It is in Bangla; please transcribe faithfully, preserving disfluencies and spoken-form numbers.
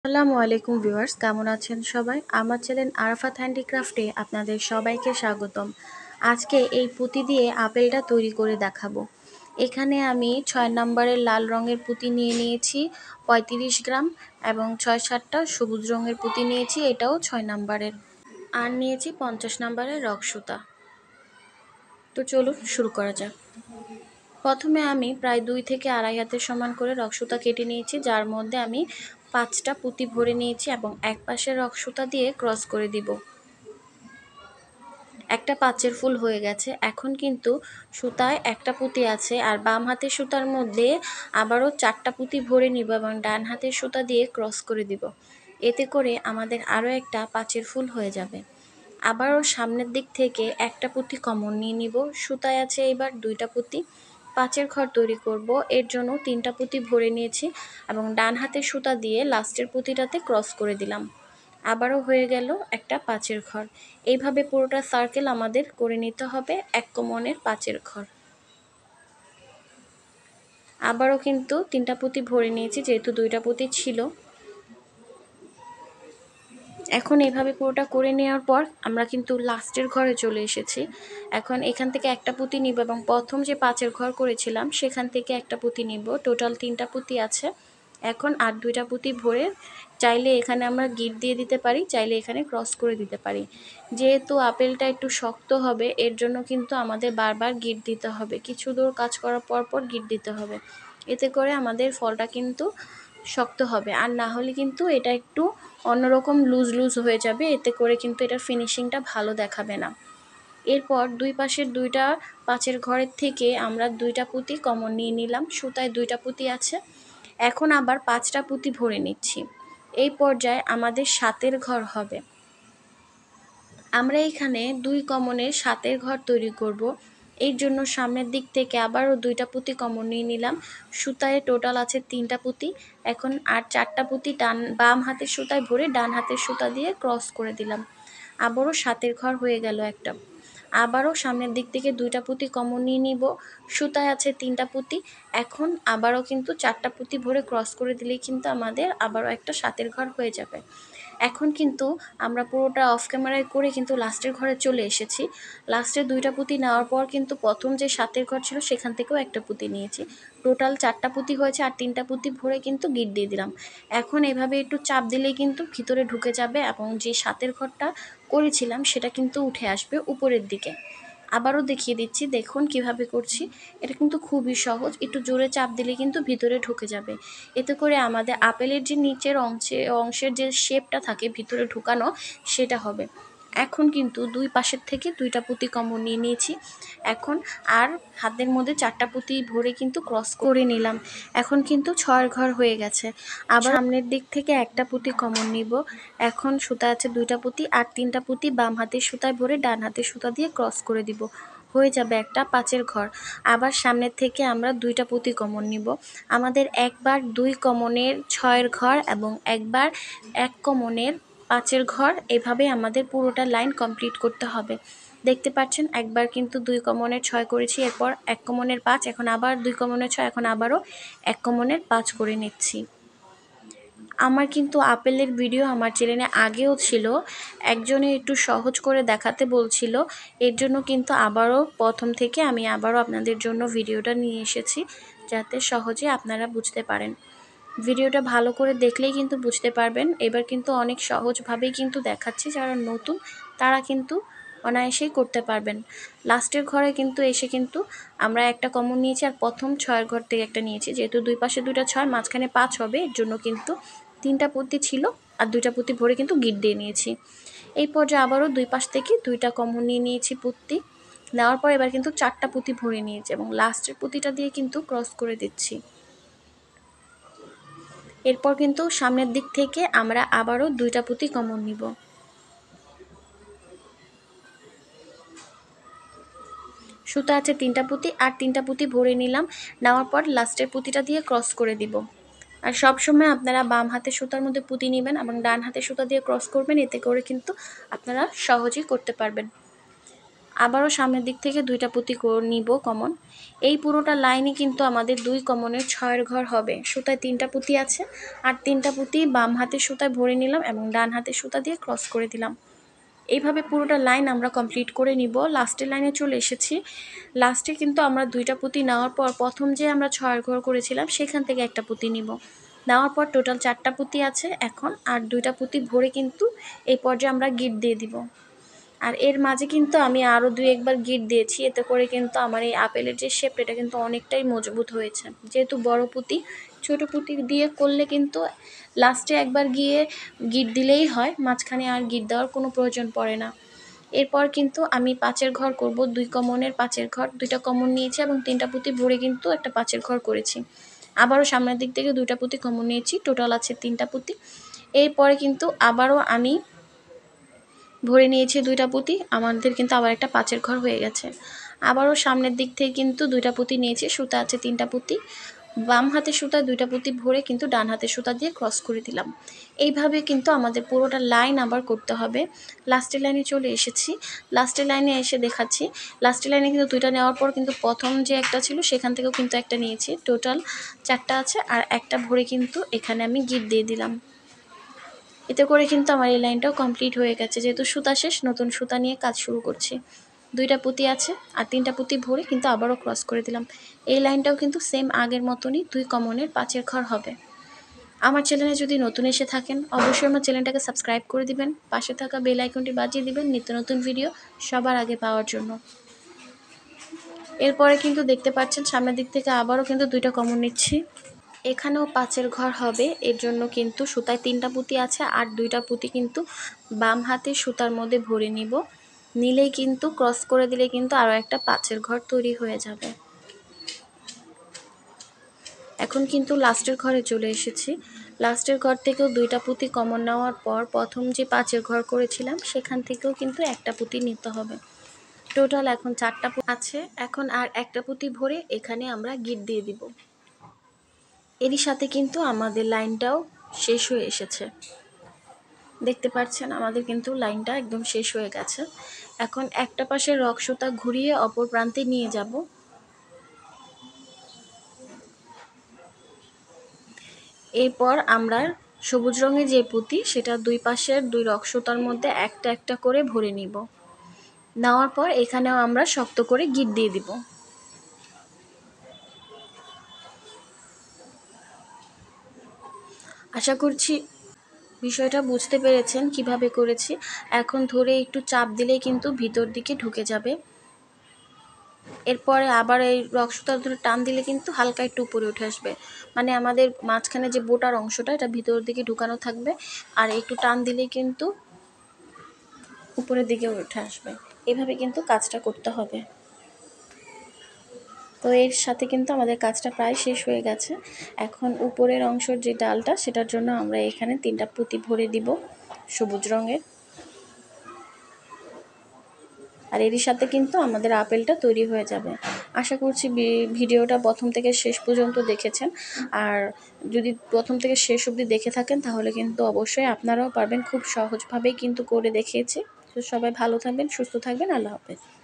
আসসালামু আলাইকুম ভিউয়ার্স, কেমন আছেন সবাই? আমার চ্যানেল আরাফাত হ্যান্ডিক্রাফটে আপনাদের সবাইকে স্বাগতম। আজকে এই পুঁতি দিয়ে আপেলটা তৈরি করে দেখাবো। এখানে আমি ছয় নম্বরের লাল রঙের পুঁতি নিয়ে নিয়েছি পঁয়ত্রিশ গ্রাম এবং ছয় সাতটা সবুজ রঙের পুঁতি নিয়েছি, এটাও ছয় নম্বরের। আর নিয়েছি পঞ্চাশ নম্বরের রক্সুতা। তো চলুন শুরু করা যাক। প্রথমে আমি প্রায় দুই থেকে আড়াই হাতের সমান করে রক্সুতা কেটে নিয়েছি, যার মধ্যে আমি পাঁচটা পুঁতি ভরে নিয়েছি এবং এক পাশের রক্সুতা দিয়ে ক্রস করে দিব। একটা পাঁচের ফুল হয়ে গেছে। এখন কিন্তু সুতায় একটা পুঁতি আছে আর বাম হাতের সুতার মধ্যে আবারও চারটা পুঁতি ভরে নিব এবং ডান হাতের সুতা দিয়ে ক্রস করে দিব। এতে করে আমাদের আরও একটা পাঁচের ফুল হয়ে যাবে। আবারও সামনের দিক থেকে একটা পুঁতি কমন নিয়ে নিব। সুতায় আছে এবার দুইটা পুঁতি। পাঁচের ঘর তৈরি করব, এর জন্য তিনটা পুঁতি ভরে নিয়েছি এবং ডান হাতের সুতা দিয়ে লাস্টের পুঁতিটাতে ক্রস করে দিলাম। আবারও হয়ে গেল একটা পাঁচের ঘর। এইভাবে পুরোটা সার্কেল আমাদের করে নিতে হবে এক কমনের পাঁচের ঘর। আবারও কিন্তু তিনটা পুঁতি ভরে নিয়েছি, যেহেতু দুইটা পুঁতি ছিল। এখন এইভাবে পুরোটা করে নেওয়ার পর আমরা কিন্তু লাস্টের ঘরে চলে এসেছি। এখন এখান থেকে একটা পুঁতি নিব এবং প্রথম যে পাঁচের ঘর করেছিলাম সেখান থেকে একটা পুঁতি নিব। টোটাল তিনটা পুঁতি আছে। এখন আর দুইটা পুঁতি ভরে চাইলে এখানে আমরা গিট দিয়ে দিতে পারি, চাইলে এখানে ক্রস করে দিতে পারি। যেহেতু আপেলটা একটু শক্ত হবে, এর জন্য কিন্তু আমাদের বারবার গিট দিতে হবে। কিছু দূর কাজ করার পর পর গিট দিতে হবে। এতে করে আমাদের ফলটা কিন্তু শক্ত হবে, আর না হলে কিন্তু এটা একটু অন্যরকম লুজ লুজ হয়ে যাবে। এতে করে কিন্তু এটার ফিনিশিংটা ভালো দেখাবে না। এরপর দুই পাশের দুইটা পাঁচের ঘরের থেকে আমরা দুইটা পুঁতি কমন নিয়ে নিলাম। সুতায় দুইটা পুঁতি আছে। এখন আবার পাঁচটা পুঁতি ভরে নিচ্ছি। এই পর্যায়ে আমাদের সাতের ঘর হবে। আমরা এখানে দুই কমনের সাতের ঘর তৈরি করব। এর জন্য সামনের দিক থেকে আবারও দুইটা পুঁতি কমন নিয়ে নিলাম। সুতায় টোটাল আছে তিনটা পুঁতি। এখন আর চারটা পুঁতি ডান বাম হাতের সুতায় ভরে ডান হাতের সুতা দিয়ে ক্রস করে দিলাম। আবারও সাতের ঘর হয়ে গেল একটা। আবারও সামনের দিক থেকে দুইটা পুঁতি কমন নিয়ে নিব। সুতায় আছে তিনটা পুঁতি। এখন আবারও কিন্তু চারটা পুঁতি ভরে ক্রস করে দিলেই কিন্তু আমাদের আবারও একটা সাতের ঘর হয়ে যাবে। এখন কিন্তু আমরা পুরোটা অফ ক্যামেরায় করে কিন্তু লাস্টের ঘরে চলে এসেছি। লাস্টের দুইটা পুঁতি নেওয়ার পর কিন্তু প্রথম যে সাতের ঘর ছিল সেখান থেকেও একটা পুঁতি নিয়েছি। টোটাল চারটা পুঁতি হয়েছে আর তিনটা পুঁতি ভরে কিন্তু গিট দিয়ে দিলাম। এখন এভাবে একটু চাপ দিলেই কিন্তু ভিতরে ঢুকে যাবে এবং যে সাতের ঘরটা করেছিলাম সেটা কিন্তু উঠে আসবে উপরের দিকে। আবারও দেখিয়ে দিচ্ছি, দেখুন কিভাবে করছি। এটা কিন্তু খুবই সহজ। একটু জোরে চাপ দিলে কিন্তু ভিতরে ঢুকে যাবে। এতে করে আমাদের আপেলের যে নিচের অংশে অংশের যে শেপটা থাকে ভিতরে ঢুকানো, সেটা হবে। এখন কিন্তু দুই পাশের থেকে দুইটা পুঁতি কমন নিয়ে নিয়েছি। এখন আর হাতের মধ্যে চারটা পুঁতি ভরে কিন্তু ক্রস করে নিলাম। এখন কিন্তু ছয়ের ঘর হয়ে গেছে। আবার সামনের দিক থেকে একটা পুঁতি কমন নিব। এখন সুতা আছে দুইটা পুঁতি আর তিনটা পুঁতি বাম হাতের সুতায় ভরে ডান হাতের সুতা দিয়ে ক্রস করে দিব। হয়ে যাবে একটা পাঁচের ঘর। আবার সামনের থেকে আমরা দুইটা পুঁতি কমন নিব। আমাদের একবার দুই কমনের ছয়ের ঘর এবং একবার এক কমনের পাঁচের ঘর, এভাবে আমাদের পুরোটা লাইন কমপ্লিট করতে হবে। দেখতে পাচ্ছেন, একবার কিন্তু দুই কমনের ছয় করেছি, এরপর এক কমনের পাঁচ, এখন আবার দুই কমনের ছয়, এখন আবারও এক কমনের পাঁচ করে নিচ্ছি। আমার কিন্তু আপেলের ভিডিও আমার চ্যানেলে আগেও ছিল। একজনে একটু সহজ করে দেখাতে বলছিল, এর জন্য কিন্তু আবারও প্রথম থেকে আমি আবারও আপনাদের জন্য ভিডিওটা নিয়ে এসেছি, যাতে সহজে আপনারা বুঝতে পারেন। ভিডিওটা ভালো করে দেখলেই কিন্তু বুঝতে পারবেন। এবার কিন্তু অনেক সহজভাবেই কিন্তু দেখাচ্ছি, যারা নতুন তারা কিন্তু অনায়াসেই করতে পারবেন। লাস্টের ঘরে কিন্তু এসে কিন্তু আমরা একটা কমন নিয়েছি আর প্রথম ছয়ের ঘর থেকে একটা নিয়েছি। যেহেতু দুই পাশে দুইটা ছয়, মাঝখানে পাঁচ হবে, এর জন্য কিন্তু তিনটা পুঁতি ছিল আর দুইটা পুঁতি ভরে কিন্তু গিট দিয়ে নিয়েছি। এই পর্যায়ে আবারও দুই পাশ থেকে দুইটা কমন নিয়ে নিয়েছি পুঁতি। নেওয়ার পর এবার কিন্তু চারটা পুঁতি ভরে নিয়েছি এবং লাস্টের পুঁতিটা দিয়ে কিন্তু ক্রস করে দিচ্ছি। এরপর কিন্তু সামনের দিক থেকে আমরা আবারও দুইটা পুঁতি কমন নিব। সুতা আছে তিনটা পুঁতি আর তিনটা পুঁতি ভরে নিলাম। নেওয়ার পর লাস্টের পুঁতিটা দিয়ে ক্রস করে দিব। আর সব সময় আপনারা বাম হাতের সুতার মধ্যে পুঁতি নেবেন এবং ডান হাতের সুতা দিয়ে ক্রস করবেন, এতে করে কিন্তু আপনারা সহজেই করতে পারবেন। আবারও সামনের দিক থেকে দুইটা পুঁতি নিব কমন। এই পুরোটা লাইনে কিন্তু আমাদের দুই কমনের ছয়ের ঘর হবে। সুতায় তিনটা পুঁতি আছে, আর তিনটা পুঁতি বাম হাতের সুতায় ভরে নিলাম এবং ডান হাতের সুতা দিয়ে ক্রস করে দিলাম। এইভাবে পুরোটা লাইন আমরা কমপ্লিট করে নিব। লাস্টের লাইনে চলে এসেছি। লাস্টে কিন্তু আমরা দুইটা পুঁতি নেওয়ার পর প্রথম যে আমরা ছয়ের ঘর করেছিলাম সেখান থেকে একটা পুঁতি নিব। নেওয়ার পর টোটাল চারটা পুঁতি আছে এখন, আর দুইটা পুঁতি ভরে কিন্তু এই পর্যায়ে আমরা গিট দিয়ে দিব। আর এর মাঝে কিন্তু আমি আরও দুই একবার গিট দিয়েছি, এতে করে কিন্তু আমার এই আপেলের যে শেপ এটা কিন্তু অনেকটাই মজবুত হয়েছে। যেহেতু বড় পুঁতি, ছোট পুঁতি দিয়ে করলে কিন্তু লাস্টে একবার গিয়ে গিট দিলেই হয়, মাঝখানে আর গিট দেওয়ার কোনো প্রয়োজন পড়ে না। এরপর কিন্তু আমি পাঁচের ঘর করব, দুই কমনের পাঁচের ঘর, দুইটা কমন নিয়েছি এবং তিনটা পুঁতি ভরে কিন্তু একটা পাঁচের ঘর করেছি। আবারও সামনের দিক থেকে দুইটা পুঁতি কমন নিয়েছি, টোটাল আছে তিনটা পুঁতি। এরপরে কিন্তু আবারও আমি ভরে নিয়েছি দুইটা পুঁতি, আমাদের কিন্তু আবার একটা পাঁচের ঘর হয়ে গেছে। আবারও সামনের দিক থেকে কিন্তু দুইটা পুঁতি নিয়েছি, সুতা আছে তিনটা পুঁতি, বাম হাতের সুতা দুইটা পুঁতি ভরে কিন্তু ডান হাতের সুতা দিয়ে ক্রস করে দিলাম। এইভাবে কিন্তু আমাদের পুরোটা লাইন আবার করতে হবে। লাস্টের লাইনে চলে এসেছি। লাস্টের লাইনে এসে দেখাচ্ছি, লাস্টের লাইনে কিন্তু দুইটা নেওয়ার পর কিন্তু প্রথম যে একটা ছিল সেখান থেকেও কিন্তু একটা নিয়েছি, টোটাল চারটা আছে, আর একটা ভরে কিন্তু এখানে আমি গিট দিয়ে দিলাম। এতে করে কিন্তু আমার এই লাইনটাও কমপ্লিট হয়ে গেছে। যেহেতু সুতা শেষ, নতুন সুতা নিয়ে কাজ শুরু করছি। দুইটা পুঁতি আছে আর তিনটা পুঁতি ভরে কিন্তু আবারও ক্রস করে দিলাম। এই লাইনটাও কিন্তু সেম আগের মতনই দুই কমনের পাঁচের ঘর হবে। আমার চ্যানেলে যদি নতুন এসে থাকেন অবশ্যই আমার চ্যানেলটাকে সাবস্ক্রাইব করে দিবেন, পাশে থাকা বেল আইকনটি বাজিয়ে দিবেন নিত্য নতুন ভিডিও সবার আগে পাওয়ার জন্য। এরপরে কিন্তু দেখতে পাচ্ছেন সামনের দিক থেকে আবারও কিন্তু দুইটা কমন নিচ্ছি। এখানেও পাঁচের ঘর হবে, এর জন্য কিন্তু সুতায় তিনটা পুঁতি আছে আর দুইটা পুঁতি কিন্তু বাম হাতে সুতার মধ্যে ভরে নিব। নিলেই কিন্তু ক্রস করে দিলে কিন্তু আরও একটা পাঁচের ঘর তৈরি হয়ে যাবে। এখন কিন্তু লাস্টের ঘরে চলে এসেছি। লাস্টের ঘর থেকেও দুইটা পুঁতি কমন নেওয়ার পর প্রথম যে পাঁচের ঘর করেছিলাম সেখান থেকেও কিন্তু একটা পুঁতি নিতে হবে। টোটাল এখন চারটা আছে, এখন আর একটা পুঁতি ভরে এখানে আমরা গিট দিয়ে দিব। এরই সাথে কিন্তু আমাদের লাইনটাও শেষ হয়ে এসেছে। দেখতে পাচ্ছেন আমাদের কিন্তু লাইনটা একদম শেষ হয়ে গেছে। এখন একটা পাশে রক সুতা ঘুরিয়ে অপর প্রান্তে নিয়ে যাব। এরপর আমরা সবুজ রঙের যে পুঁতি সেটা দুই পাশের দুই রক সুতার মধ্যে একটা একটা করে ভরে নিব। নেওয়ার পর এখানেও আমরা শক্ত করে গিট দিয়ে দিব। আশা করছি বিষয়টা বুঝতে পেরেছেন কিভাবে করেছি। এখন ধরে একটু চাপ দিলেই কিন্তু ভিতর দিকে ঢুকে যাবে। এরপরে আবার এই রক সুতা ধরে টান দিলে কিন্তু হালকা একটু উপরে উঠে আসবে, মানে আমাদের মাঝখানে যে বোটার অংশটা এটা ভিতরের দিকে ঢুকানো থাকবে, আর একটু টান দিলেই কিন্তু উপরের দিকে উঠে আসবে। এভাবে কিন্তু কাজটা করতে হবে। তো এর সাথে কিন্তু আমাদের কাজটা প্রায় শেষ হয়ে গেছে। এখন উপরের অংশের যে ডালটা সেটার জন্য আমরা এখানে তিনটা পুঁতি ভরে দিব সবুজ রঙের। আর এরই সাথে কিন্তু আমাদের আপেলটা তৈরি হয়ে যাবে। আশা করছি ভিডিওটা প্রথম থেকে শেষ পর্যন্ত দেখেছেন, আর যদি প্রথম থেকে শেষ অবধি দেখে থাকেন তাহলে কিন্তু অবশ্যই আপনারাও পারবেন। খুব সহজভাবেই কিন্তু করে দেখিয়েছি। তো সবাই ভালো থাকবেন, সুস্থ থাকবেন। আল্লাহ হাফেজ।